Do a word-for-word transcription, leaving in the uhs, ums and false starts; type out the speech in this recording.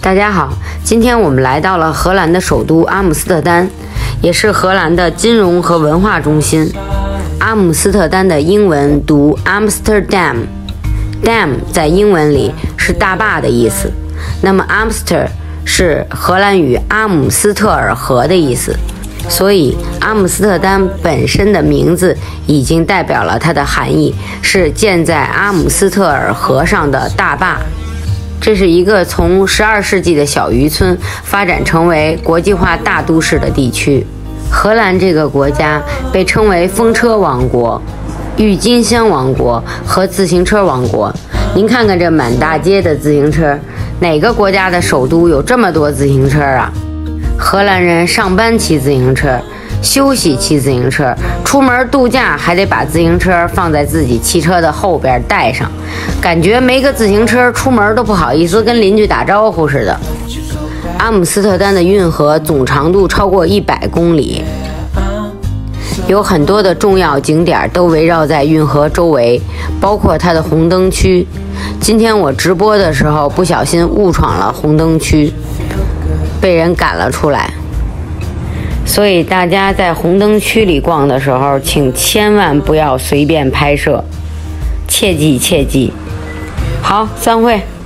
大家好，今天我们来到了荷兰的首都阿姆斯特丹，也是荷兰的金融和文化中心。阿姆斯特丹的英文读 Amsterdam，Dam 在英文里是大坝的意思。那么 Amster 是荷兰语阿姆斯特尔河的意思，所以阿姆斯特丹本身的名字已经代表了它的含义，是建在阿姆斯特尔河上的大坝。这是一个从十二世纪的小渔村发展成为国际化大都市的地区。荷兰这个国家被称为风车王国、郁金香王国和自行车王国。您看看这满大街的自行车，哪个国家的首都有这么多自行车啊？荷兰人上班骑自行车，休息骑自行车，出门度假还得把自行车放在自己汽车的后边带上，感觉没个自行车出门都不好意思跟邻居打招呼似的。阿姆斯特丹的运河总长度超过一百公里，有很多的重要景点都围绕在运河周围，包括它的红灯区。今天我直播的时候不小心误闯了红灯区，被人赶了出来。所以大家在红灯区里逛的时候，请千万不要随便拍摄，切记切记。好，散会。